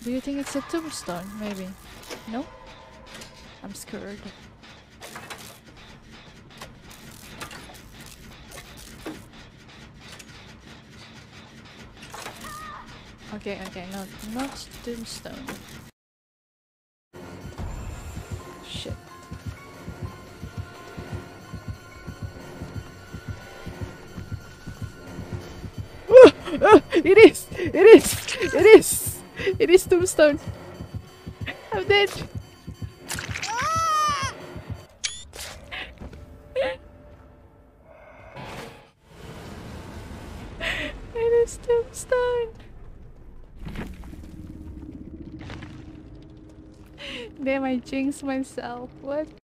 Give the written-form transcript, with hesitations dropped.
Do you think it's a tombstone? Maybe. No? I'm scared. Okay, okay, no, not tombstone. Shit. It is! It is! It is! It is tombstone! I'm dead! It is tombstone! Damn, I jinxed myself. What?